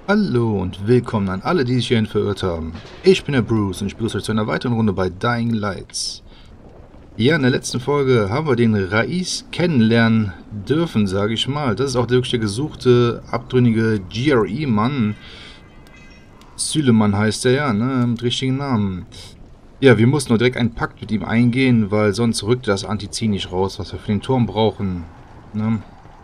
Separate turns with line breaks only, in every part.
Hallo und willkommen an alle, die sich hierhin verirrt haben. Ich bin der Bruce und ich begrüße euch zu einer weiteren Runde bei Dying Lights. Ja, in der letzten Folge haben wir den Rais kennenlernen dürfen, sage ich mal. Das ist auch der wirklich der gesuchte, abtrünnige GRE-Mann. Süleyman heißt er ja, ne, mit richtigen Namen. Ja, wir mussten nur direkt einen Pakt mit ihm eingehen, weil sonst rückte das Antizin nicht raus, was wir für den Turm brauchen. Ne?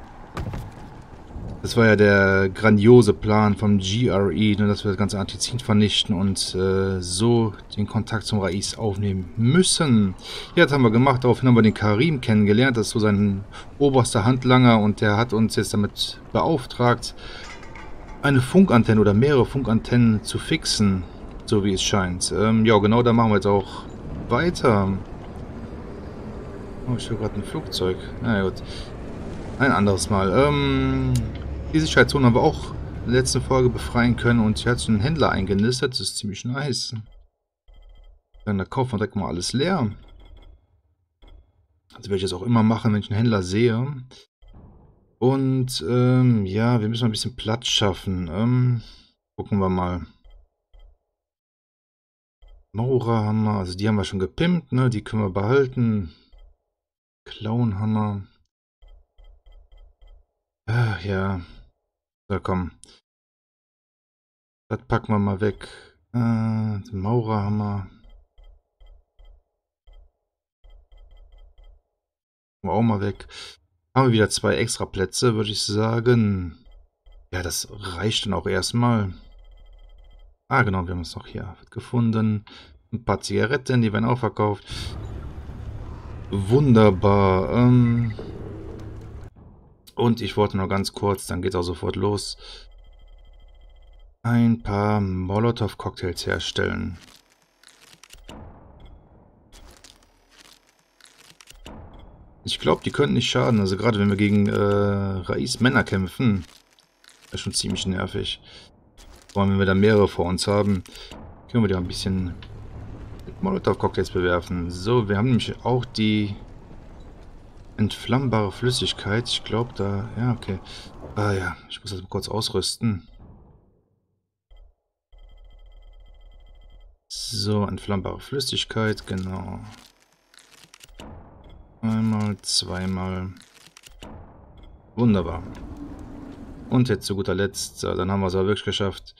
Das war ja der grandiose Plan vom GRE, ne, dass wir das ganze Antizin vernichten und so den Kontakt zum Rais aufnehmen müssen. Ja, das haben wir gemacht. Daraufhin haben wir den Karim kennengelernt. Das ist so sein oberster Handlanger und der hat uns jetzt damit beauftragt, eine Funkantenne oder mehrere Funkantennen zu fixen, so wie es scheint. Ja, genau, da machen wir jetzt auch weiter. Oh, ich höre gerade ein Flugzeug. Na ja, gut. Ein anderes Mal. Die Sicherheitszone haben wir auch in der letzten Folge befreien können und hier hat sich ein Händler eingenistet. Das ist ziemlich nice. Dann da kaufen wir direkt mal alles leer. Das werde ich jetzt auch immer machen, wenn ich einen Händler sehe. Und ja, wir müssen mal ein bisschen Platz schaffen. Gucken wir mal. Maurer haben wir, also die haben wir schon gepimpt, ne? Die können wir behalten. Clown-Hammer. Ja. So, komm. Das packen wir mal weg. Maurerhammer. Auch mal weg. Haben wir wieder 2 extra Plätze, würde ich sagen. Ja, das reicht dann auch erstmal. Ah, genau, wir haben es noch hier gefunden. Ein paar Zigaretten, die werden auch verkauft. Wunderbar. Und ich wollte noch ganz kurz, dann geht es auch sofort los, ein paar Molotow-Cocktails herstellen. Ich glaube, die könnten nicht schaden. Also gerade wenn wir gegen Rais Männer kämpfen, ist schon ziemlich nervig. Vor allem, wenn wir da mehrere vor uns haben, können wir da ein bisschen mit Molotow-Cocktails bewerfen. So, wir haben nämlich auch die entflammbare Flüssigkeit. Ich glaube da... Ja, okay. Ah ja, ich muss das mal kurz ausrüsten. So, entflammbare Flüssigkeit, genau. Einmal, zweimal. Wunderbar. Und jetzt zu guter Letzt, so, dann haben wir es aber wirklich geschafft.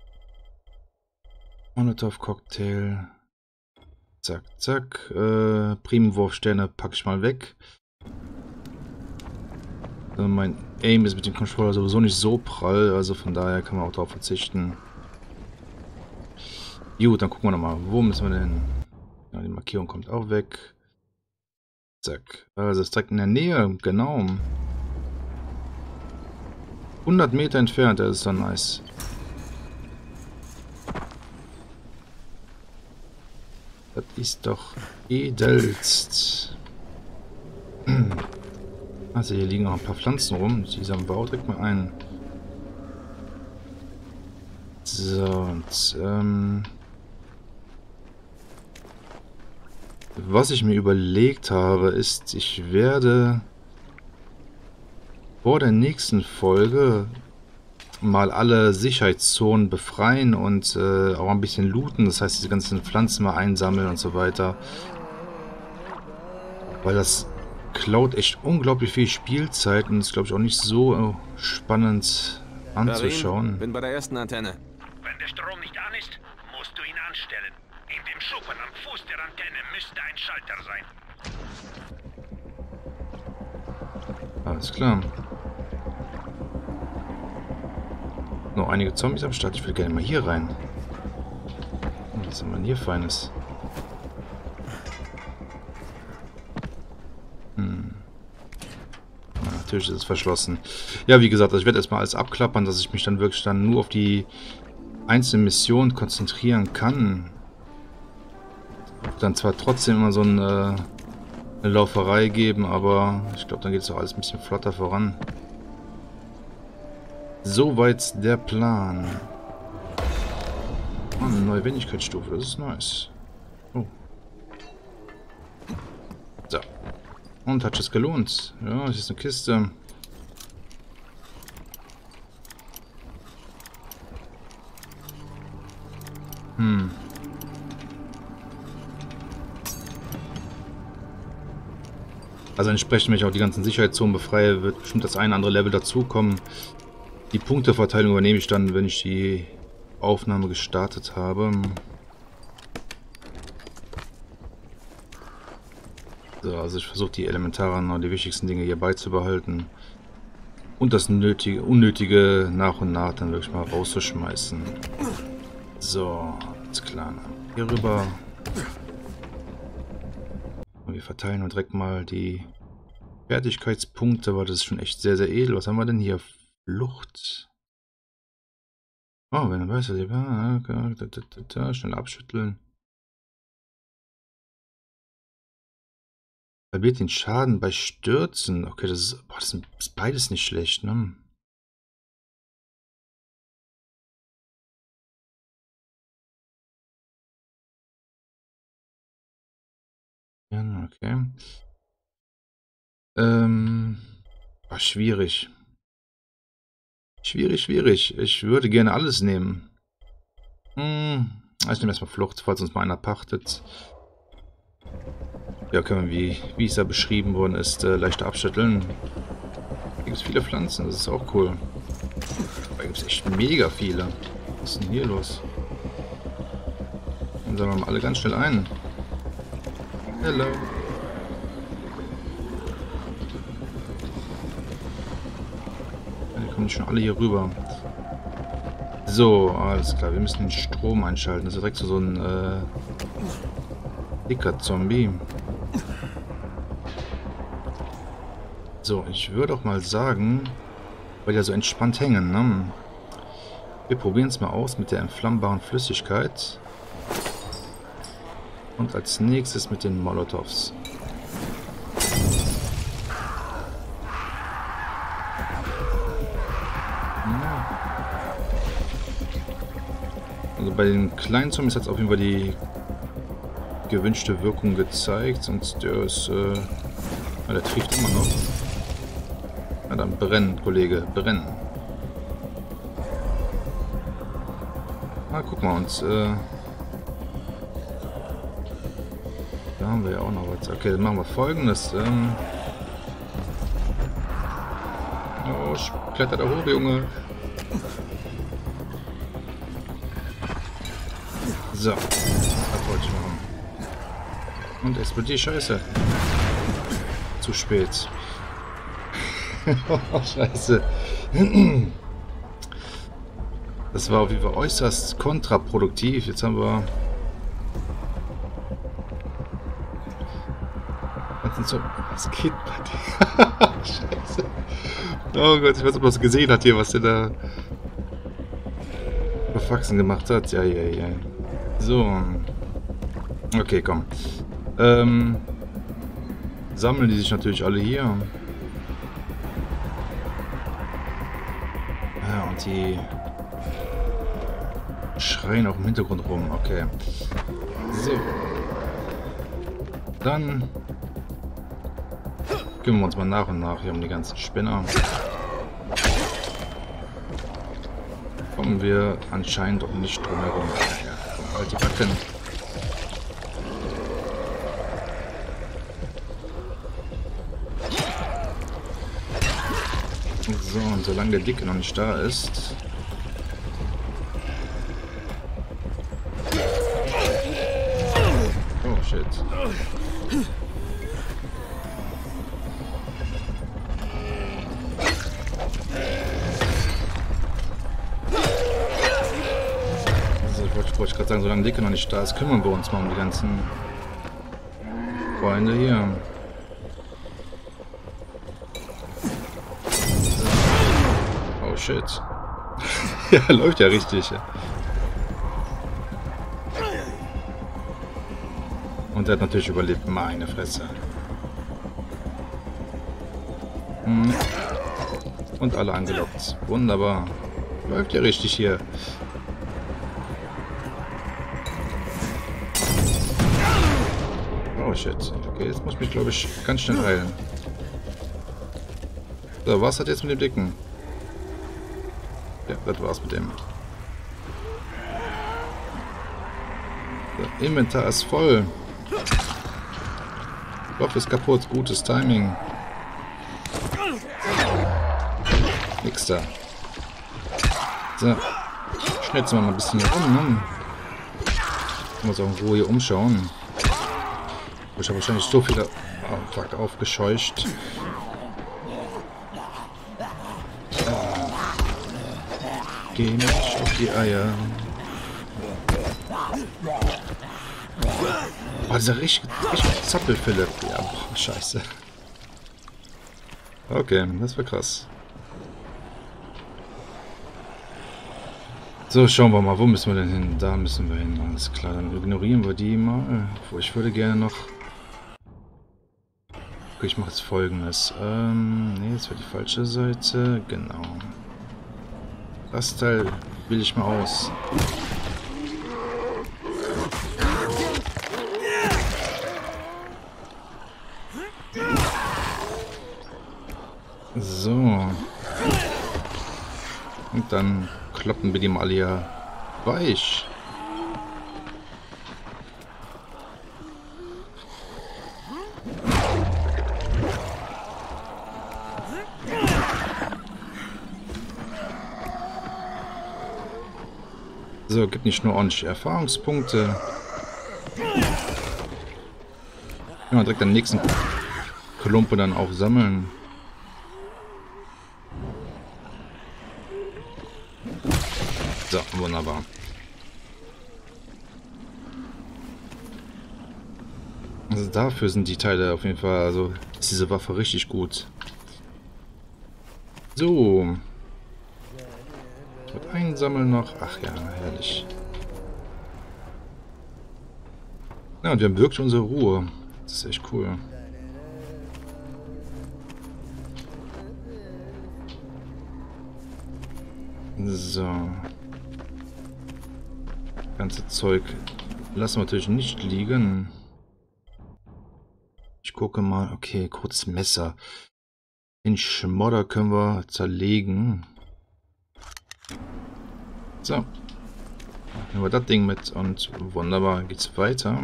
Molotow-Cocktail. Zack, zack. Primwurfsterne packe ich mal weg. Mein Aim ist mit dem Controller sowieso nicht so prall, also von daher kann man auch darauf verzichten. Gut, dann gucken wir nochmal, wo müssen wir denn? Ja, die Markierung kommt auch weg. Zack. Also es ist direkt in der Nähe, genau. 100 Meter entfernt, das ist dann nice. Das ist doch edelst. Also hier liegen auch ein paar Pflanzen rum. Die sammeln wir auch direkt mal ein. So, und was ich mir überlegt habe, ist, ich werde vor der nächsten Folge mal alle Sicherheitszonen befreien und auch ein bisschen looten. Das heißt, diese ganzen Pflanzen mal einsammeln und so weiter. Weil das klaut echt unglaublich viel Spielzeit und ist, glaube ich, auch nicht so spannend anzuschauen.
Karim, bin bei der ersten Antenne.
Wenn der Strom nicht an ist, musst du ihn anstellen. In dem Schuppen am Fuß der Antenne müsste ein Schalter sein.
Alles klar. Noch einige Zombies am Start. Ich will gerne mal hier rein. Was haben wir denn hier Feines? Natürlich ist es verschlossen. Ja, wie gesagt, ich werde erstmal alles abklappern, dass ich mich dann wirklich dann nur auf die einzelnen Missionen konzentrieren kann. Dann zwar trotzdem immer so eine Lauferei geben, aber ich glaube, dann geht es auch alles ein bisschen flotter voran. Soweit der Plan. Oh, eine neue Wendigkeitsstufe, das ist nice. Oh. So. Und hat es gelohnt. Ja, das ist eine Kiste. Hm. Also entsprechend, wenn ich auch die ganzen Sicherheitszonen befreie, wird bestimmt das eine oder andere Level dazukommen. Die Punkteverteilung übernehme ich dann, wenn ich die Aufnahme gestartet habe. So, also ich versuche die elementaren und die wichtigsten Dinge hier beizubehalten. Und das Unnötige nach und nach dann wirklich mal rauszuschmeißen. So, alles klar. Hier rüber. Und wir verteilen und direkt mal die Fertigkeitspunkte, weil das ist schon echt sehr, sehr edel. Was haben wir denn hier? Flucht. Oh, wenn du weißt, was ich war. Schnell abschütteln. Halbiert den Schaden bei Stürzen. Okay, das ist beides nicht schlecht, ne? Ja, okay. War schwierig. Schwierig. Ich würde gerne alles nehmen. Ich nehme erstmal Flucht, falls uns mal einer pachtet. Ja, können wir, wie es da beschrieben worden ist, leichter abschütteln. Hier gibt es viele Pflanzen, das ist auch cool. Da gibt es echt mega viele. Was ist denn hier los? Dann sammeln wir mal alle ganz schnell ein. Hello. Die kommen schon alle hier rüber. So, alles klar. Wir müssen den Strom einschalten. Das ist direkt so ein dicker Zombie. So, ich würde auch mal sagen, weil die ja so entspannt hängen, ne? Wir probieren es mal aus mit der entflammbaren Flüssigkeit. Und als nächstes mit den Molotovs. Also bei den kleinen Zombies hat es auf jeden Fall die gewünschte Wirkung gezeigt. Sonst der ist, der trifft immer noch. Na dann brennen, Kollege, brennen. Na, guck mal, uns, da haben wir ja auch noch was. Okay, dann machen wir Folgendes. Oh, klettert da hoch, Junge. So, das wollte ich machen. Und explodiert die Scheiße. Zu spät. Oh, Scheiße. Das war auf jeden Fall äußerst kontraproduktiv. Jetzt haben wir... Was geht bei dir? Scheiße. Oh Gott, ich weiß nicht, ob man es gesehen hat hier, was der da für Faxen gemacht hat. Ja. So. Okay, komm. Sammeln die sich natürlich alle hier. Ja, und die schreien auch im Hintergrund rum. Okay. So. Dann kümmern wir uns mal nach und nach hier um die ganzen Spinner. Kommen wir anscheinend doch nicht drum herum. Ja, komm, halt die Backen. So, und solange der Dicke noch nicht da ist... Oh, shit. Wollte ich gerade sagen, solange Dicke noch nicht da ist, kümmern wir uns mal um die ganzen Freunde hier. Oh shit. Ja, läuft ja richtig. Und er hat natürlich überlebt. Meine Fresse. Und alle angelockt. Wunderbar. Läuft ja richtig hier. Oh shit. Okay, jetzt muss ich mich, glaube ich, ganz schnell heilen. So, was hat jetzt mit dem Dicken? Ja, das war's mit dem. So, Inventar ist voll. Die Waffe ist kaputt. Gutes Timing. Nix da. So. Schnitzen wir mal ein bisschen hier rum. Ne? Können wir uns auch in Ruhe hier umschauen. Ich habe wahrscheinlich so viele aufgescheucht. Geh nicht auf die Eier. Oh, dieser richtig Zappel-Philipp. Ja, boah, scheiße. Okay, das war krass. So, schauen wir mal, wo müssen wir denn hin? Da müssen wir hin, alles klar. Dann ignorieren wir die mal. Ich würde gerne noch... Okay, ich mache jetzt Folgendes. Ne, das war die falsche Seite. Genau. Das Teil will ich mal aus. So. Und dann kloppen wir die mal hier weich. So, gibt nicht nur ordentliche Erfahrungspunkte. Ja, direkt den nächsten Klumpen dann auch sammeln. So, wunderbar. Also dafür sind die Teile auf jeden Fall, also ist diese Waffe richtig gut. So. Und einsammeln noch. Ach ja, herrlich. Ja, und wir haben wirklich unsere Ruhe. Das ist echt cool. So. Das ganze Zeug lassen wir natürlich nicht liegen. Ich gucke mal. Okay, kurzes Messer. Den Schmodder können wir zerlegen. So. Nehmen wir das Ding mit und wunderbar geht's weiter.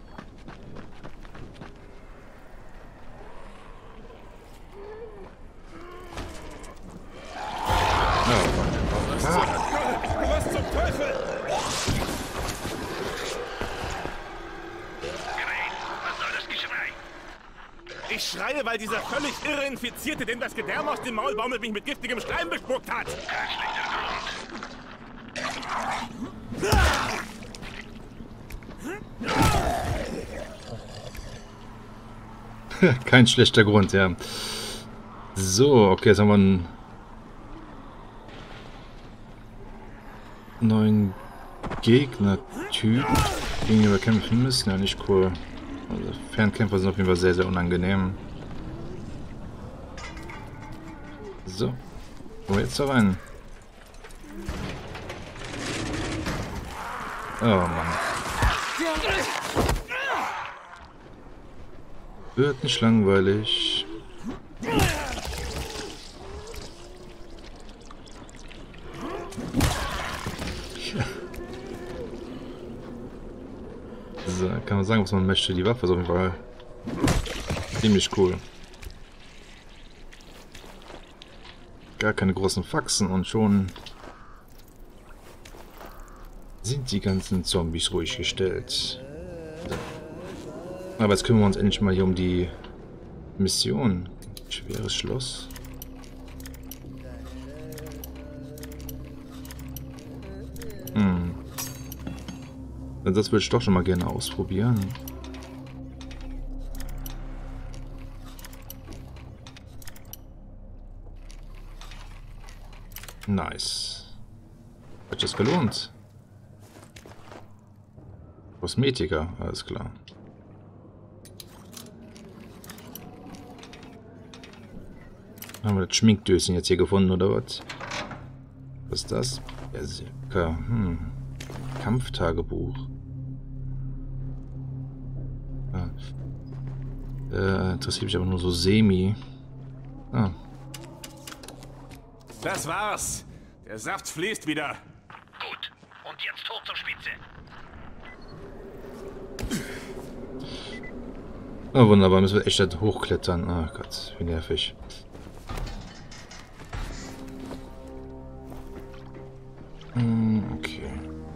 Was zum Teufel?
Was soll das Geschrei?
Ich schreie, weil dieser völlig irre Infizierte, dem das Gedärm aus dem Maul baumelt, mich mit giftigem Schleim bespuckt hat.
Kein schlechter Grund.
Kein schlechter Grund, ja. So, okay, jetzt haben wir einen neuen Gegner-Typ, gegen den wir kämpfen müssen. Ja, nicht cool. Also Fernkämpfer sind auf jeden Fall sehr, sehr unangenehm. So, wo jetzt da rein? Oh Mann. Wird nicht langweilig. So, kann man sagen, was man möchte. Die Waffe ist auf jeden Fall ziemlich cool. Gar keine großen Faxen und schon sind die ganzen Zombies ruhig gestellt. Aber jetzt kümmern wir uns endlich mal hier um die Mission. Schweres Schloss. Das würde ich doch schon mal gerne ausprobieren. Nice. Hat das gelohnt? Kosmetiker, alles klar. Haben wir das Schminkdöschen jetzt hier gefunden, oder was? Was ist das? Berserker. Kampftagebuch. Interessiert mich aber nur so semi. Ah.
Das war's. Der Saft fließt wieder.
Gut. Und jetzt hoch zur Spitze.
Oh, wunderbar, müssen wir echt da hochklettern. Oh Gott, wie nervig. Okay.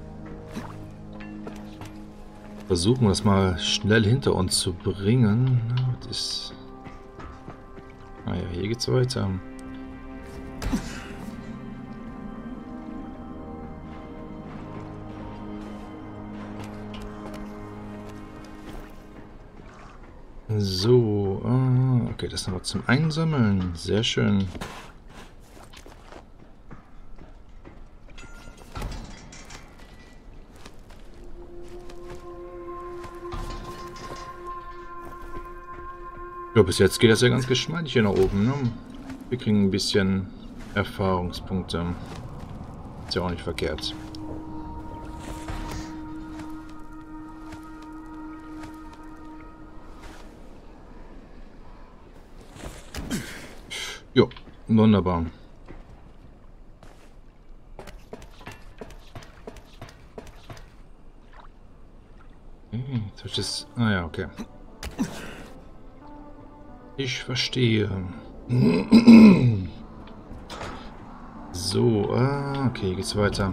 Versuchen wir das mal schnell hinter uns zu bringen. Das ist... Ah ja, hier geht's weiter. So, okay, das noch zum Einsammeln. Sehr schön. Ja, bis jetzt geht das ja ganz geschmeidig hier nach oben, ne? Wir kriegen ein bisschen Erfahrungspunkte. Ist ja auch nicht verkehrt. Jo, wunderbar. Okay, das... Ah ja, okay. Ich verstehe. So, okay, geht's weiter.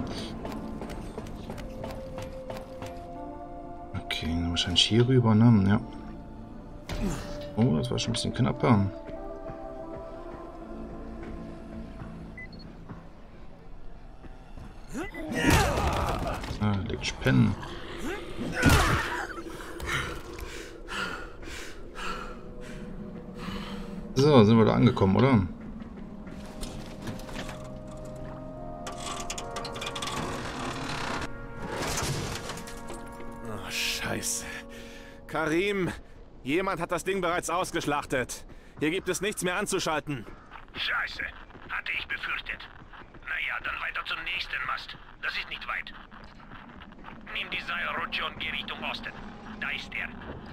Okay, wahrscheinlich hier rüber, ne? Ja. Oh, das war schon ein bisschen knapper. Ah, liegt Spennen. So, sind wir da angekommen, oder?
Oh, Scheiße. Karim, jemand hat das Ding bereits ausgeschlachtet. Hier gibt es nichts mehr anzuschalten.
Scheiße, hatte ich befürchtet. Naja, dann weiter zum nächsten Mast. Das ist nicht weit. Nimm die Seilrutsche und geh Richtung Osten. Da ist er.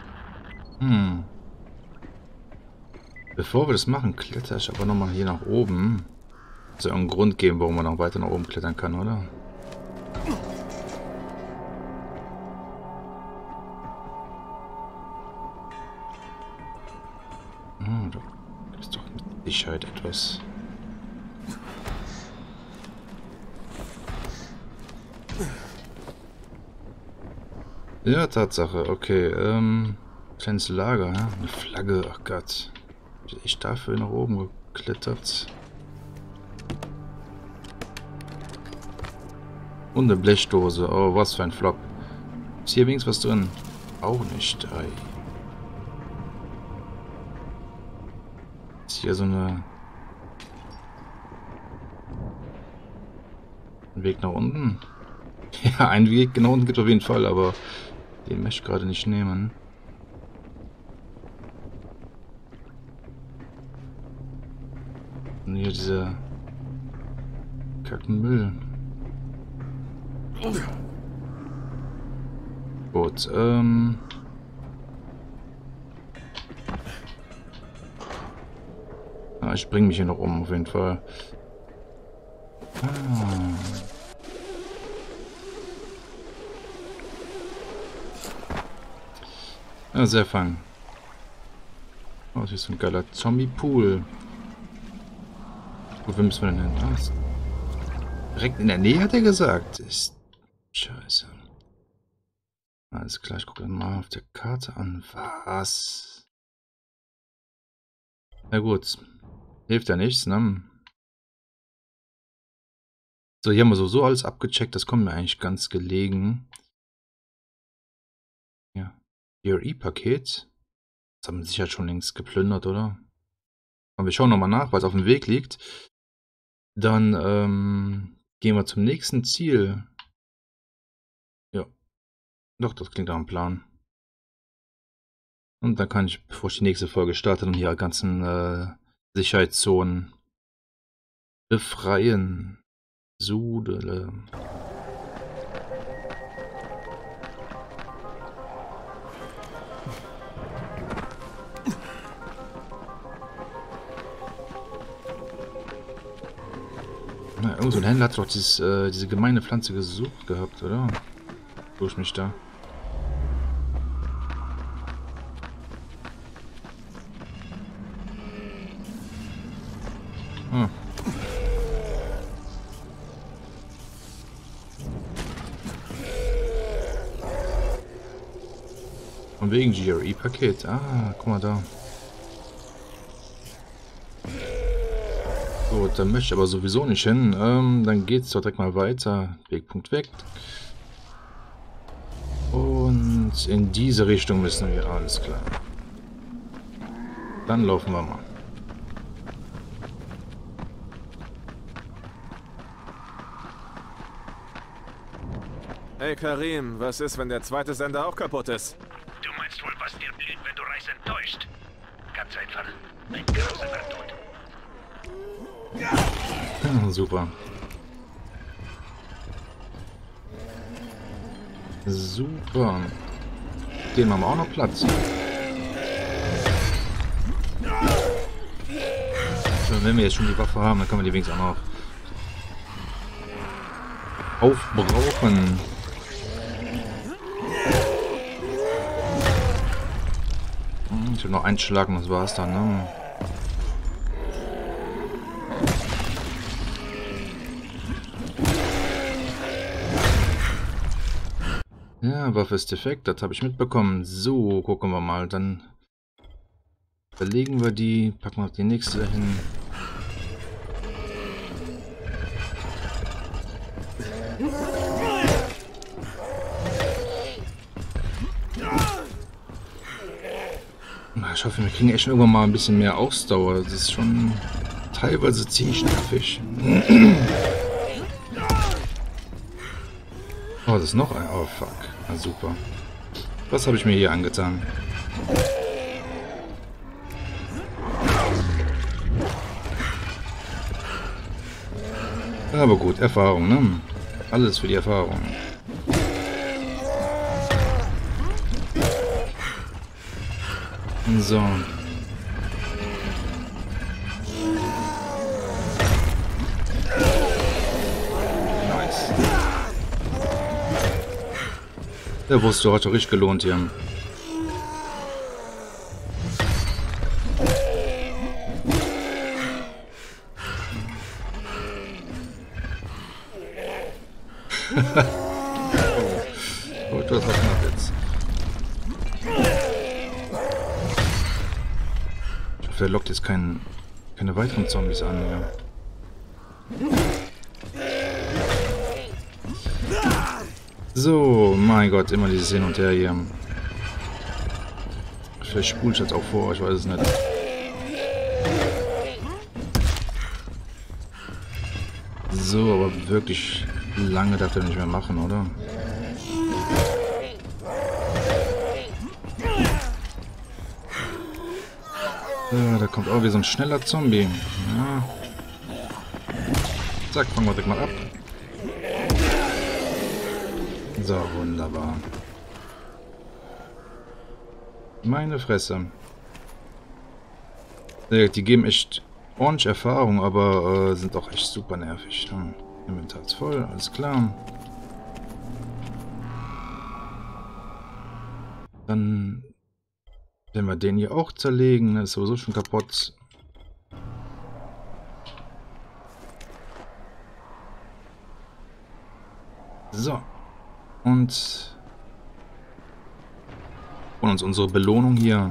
Bevor wir das machen, kletter ich aber nochmal hier nach oben. Soll ja einen Grund geben, warum man noch weiter nach oben klettern kann, oder? Da ist doch mit Sicherheit etwas. Ja, Tatsache. Okay, kleines Lager, ja? Eine Flagge, ach Gott. Ich dafür nach oben geklettert. Und eine Blechdose. Oh, was für ein Flop. Ist hier wenigstens was drin? Auch nicht. Ei. Ist hier so eine... Ein Weg nach unten? Ja, ein Weg nach unten gibt es auf jeden Fall, aber den möchte ich gerade nicht nehmen. Und hier dieser Kackmüll. Gut, ich bringe mich hier noch um, auf jeden Fall. Ja, sehr fein. Oh, das ist so ein geiler Zombie-Pool. Wo müssen wir denn hin? Ah, direkt in der Nähe, hat er gesagt. Ist scheiße. Alles klar, ich gucke mal auf der Karte an. Was? Na gut. Hilft ja nichts, ne? So, hier haben wir sowieso alles abgecheckt. Das kommt mir eigentlich ganz gelegen. Ja. GRE-Paket. Das haben wir sicher schon längst geplündert, oder? Aber wir schauen nochmal nach, weil es auf dem Weg liegt. Dann gehen wir zum nächsten Ziel. Ja. Doch, das klingt nach einem Plan. Und dann kann ich, bevor ich die nächste Folge starte, dann hier ganzen Sicherheitszonen befreien. Sudele. Na, irgend so ein Händler hat doch diese gemeine Pflanze gesucht gehabt, oder? Durch mich da. Ah. Von wegen GRE-Paket. Ah, guck mal da. Gut, da möchte ich aber sowieso nicht hin. Dann geht's doch direkt mal weiter. Wegpunkt weg. Und in diese Richtung müssen wir. Alles klar. Dann laufen wir mal.
Hey Karim, was ist, wenn der zweite Sender auch kaputt ist?
Du meinst wohl, was dir blüht, wenn du Reis enttäuscht? Ganz einfach. Ein grausamer Tod.
Ja, super. Super. Den haben wir auch noch Platz. So, wenn wir jetzt schon die Waffe haben, dann können wir die wenigstens auch noch aufbrauchen. Ich habe noch einen Schlag und das war's dann, ne? Ja, Waffe ist defekt, das habe ich mitbekommen. So, gucken wir mal. Dann verlegen wir die, packen wir die nächste hin. Ich hoffe, wir kriegen echt irgendwann mal ein bisschen mehr Ausdauer. Das ist schon teilweise ziemlich nervig. Oh, das ist noch ein... Oh, fuck. Na, super. Was habe ich mir hier angetan? Aber gut, Erfahrung, ne? Alles für die Erfahrung. So. Nice. Der Wurst hat doch richtig gelohnt hier. Oh, das war knapp jetzt. Ich hoffe, er lockt jetzt keine weiteren Zombies an. Ja. So, mein Gott, immer dieses Hin und Her hier. Vielleicht spule ich jetzt auch vor, ich weiß es nicht. So, aber wirklich lange darf er nicht mehr machen, oder? Da kommt auch wieder so ein schneller Zombie. Ja. Zack, fangen wir direkt mal ab. So, wunderbar. Meine Fresse. Die geben echt ordentlich Erfahrung, aber sind auch echt super nervig. Inventar ist voll, alles klar. Dann werden wir den hier auch zerlegen. Das ist sowieso schon kaputt. So. Und uns unsere Belohnung hier.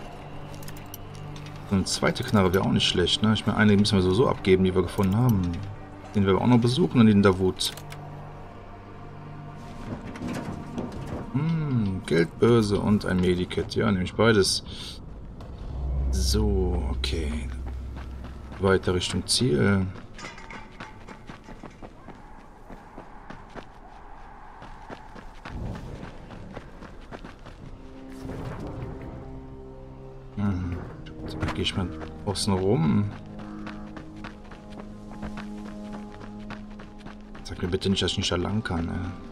So eine zweite Knarre wäre auch nicht schlecht, ne? Ich meine, eine müssen wir sowieso abgeben, die wir gefunden haben. Den werden wir auch noch besuchen und den Davut. Geldbörse und ein Medikit. Ja, nehme ich beides. So, okay. Weiter Richtung Ziel. Da gehe ich mal außen rum. Sag mir bitte nicht, dass ich nicht da lang kann.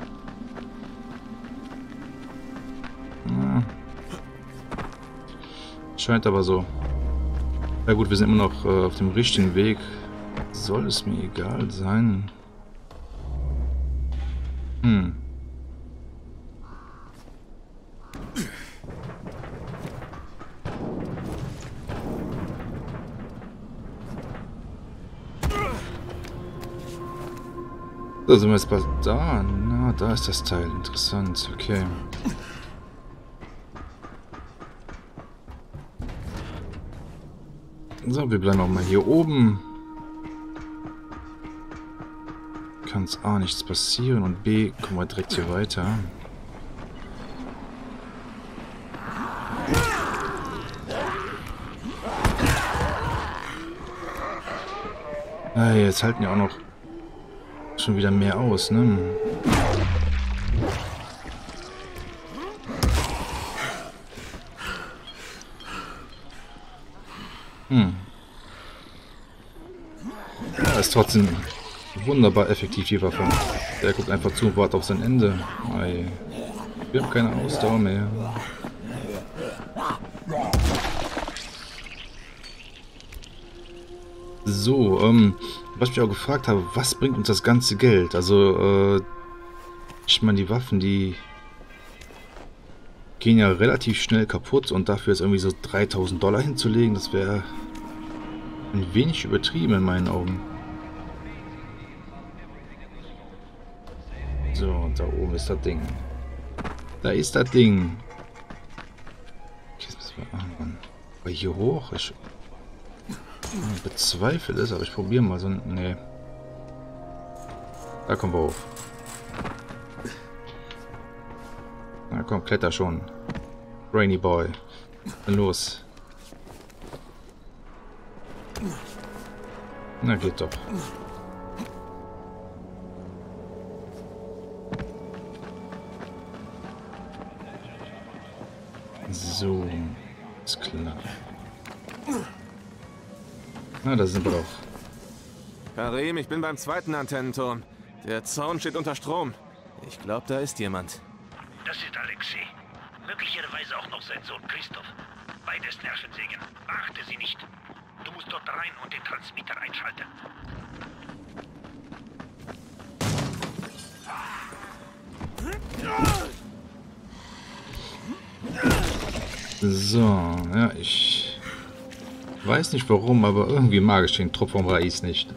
Scheint aber so. Ja gut, wir sind immer noch auf dem richtigen Weg. Soll es mir egal sein? So, sind wir jetzt bald da? Na, da ist das Teil. Interessant, okay. So, wir bleiben auch mal hier oben. Kann uns A nichts passieren und B kommen wir direkt hier weiter. Ah, jetzt halten ja auch noch schon wieder mehr aus, ne? Ja, ist trotzdem wunderbar effektiv, die Waffe. Der guckt einfach zu und wartet auf sein Ende. Ei. Wir haben keine Ausdauer mehr. So, was ich mich auch gefragt habe, was bringt uns das ganze Geld? Also, ich meine, die Waffen, die gehen ja relativ schnell kaputt und dafür ist irgendwie so 3000 Dollar hinzulegen, das wäre ein wenig übertrieben in meinen Augen. So, und da oben ist das Ding. Da ist das Ding. Okay, jetzt müssen wir... Ah, Mann. Aber hier hoch? Ich bezweifle es, aber ich probiere mal so... Nee. Da kommen wir hoch. Na komm, kletter schon. Rainy Boy. Dann los. Na, geht doch. So, ist klar. Na, da sind wir doch.
Karim, ich bin beim zweiten Antennenturm. Der Zaun steht unter Strom. Ich glaube, da ist jemand.
Das ist Alexei. Möglicherweise auch noch sein Sohn Christoph. Beides Nervensägen. Beachte sie nicht. Du musst dort rein und den Transmitter einschalten.
So, ja, ich weiß nicht warum, aber irgendwie mag ich den Trupp vom Rais nicht.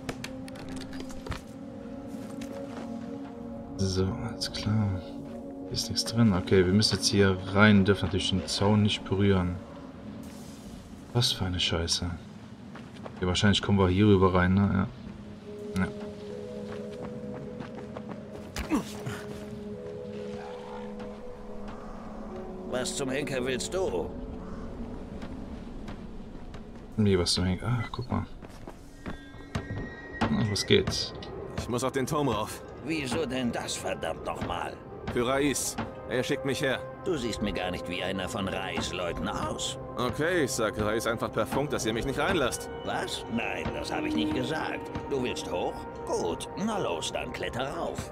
So, alles klar. Hier ist nichts drin. Okay, wir müssen jetzt hier rein, dürfen natürlich den Zaun nicht berühren. Was für eine Scheiße. Okay, wahrscheinlich kommen wir hier rüber rein, ne? Ja. Ja.
Was zum Henker willst du?
Nee, was zum Henker? Ach, guck mal. Na, was geht's?
Ich muss auf den Turm rauf.
Wieso denn das, verdammt nochmal?
Für Rais. Er schickt mich her.
Du siehst mir gar nicht wie einer von Rais Leuten aus.
Okay, ich sag Rais einfach per Funk, dass ihr mich nicht reinlasst.
Was? Nein, das habe ich nicht gesagt. Du willst hoch? Gut, na los, dann kletter rauf.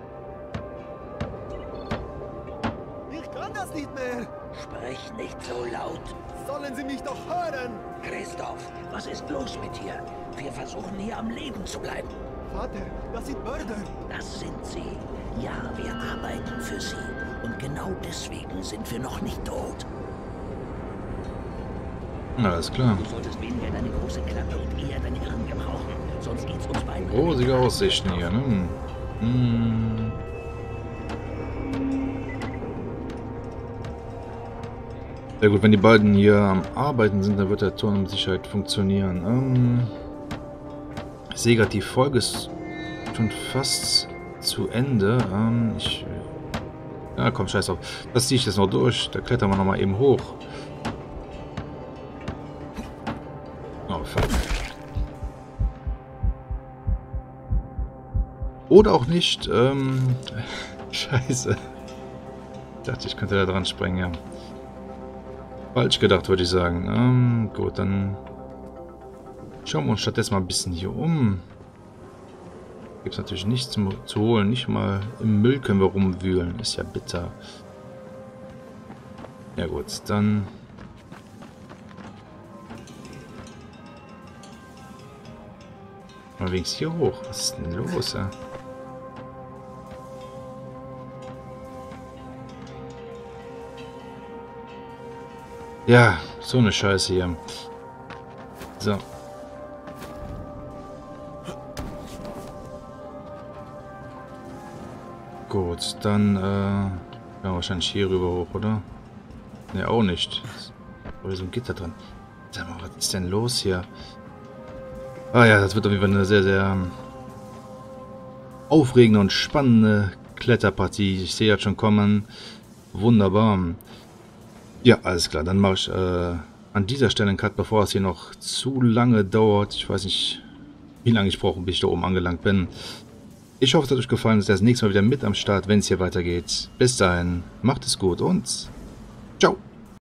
Ich kann das nicht mehr.
Sprich nicht so laut.
Sollen Sie mich doch hören?
Christoph, was ist los mit dir? Wir versuchen hier am Leben zu bleiben.
Vater, das sind Mörder.
Das sind sie. Ja, wir arbeiten für sie. Und genau deswegen sind wir noch nicht tot.
Na, alles klar.
Du solltest weniger deine große Klappe und eher dein Hirn gebrauchen. Sonst geht's uns beiden...
Rosige Aussichten hier, ne? Hm. Ja gut, wenn die beiden hier am Arbeiten sind, dann wird der Turm mit Sicherheit funktionieren. Ich sehe gerade, die Folge ist schon fast zu Ende. Ja, komm, scheiß auf. Das ziehe ich jetzt noch durch. Da klettern wir nochmal eben hoch. Oh, fuck. Oder auch nicht. Scheiße. Ich dachte, ich könnte da dran springen, ja. Falsch gedacht, würde ich sagen. Gut, dann schauen wir uns stattdessen mal ein bisschen hier um. Gibt es natürlich nichts zu holen. Nicht mal im Müll können wir rumwühlen. Ist ja bitter. Ja gut, dann... Mal wenigstens hier hoch. Was ist denn los, ja? Ja, so eine Scheiße hier. So. Gut, dann, ja, wahrscheinlich hier rüber hoch, oder? Ne, auch nicht. Oder so ein Gitter dran. Sag mal, was ist denn los hier? Ah ja, das wird auf jeden Fall eine sehr, sehr aufregende und spannende Kletterpartie. Ich sehe das schon kommen. Wunderbar. Ja, alles klar. Dann mache ich an dieser Stelle einen Cut, bevor es hier noch zu lange dauert. Ich weiß nicht, wie lange ich brauche, bis ich da oben angelangt bin. Ich hoffe, es hat euch gefallen. Seid das nächste Mal wieder mit am Start, wenn es hier weitergeht. Bis dahin, macht es gut und